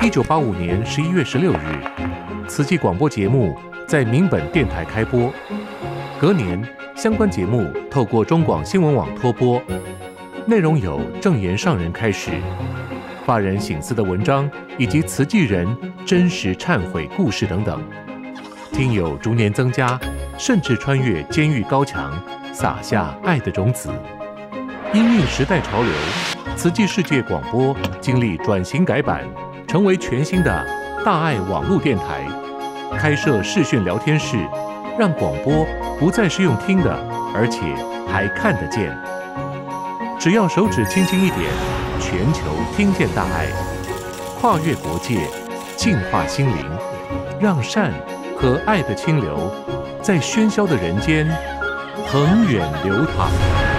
1985年11月16日，慈济广播节目在民本电台开播。隔年，相关节目透过中广新闻网托播，内容有证严上人开始、发人省思的文章，以及慈济人真实忏悔故事等等。听友逐年增加，甚至穿越监狱高墙，撒下爱的种子。因应时代潮流，慈济世界广播经历转型改版，成为全新的大爱网络电台，开设视讯聊天室，让广播不再是用听的，而且还看得见。只要手指轻轻一点，全球听见大爱，跨越国界，净化心灵，让善和爱的清流在喧嚣的人间恒远流淌。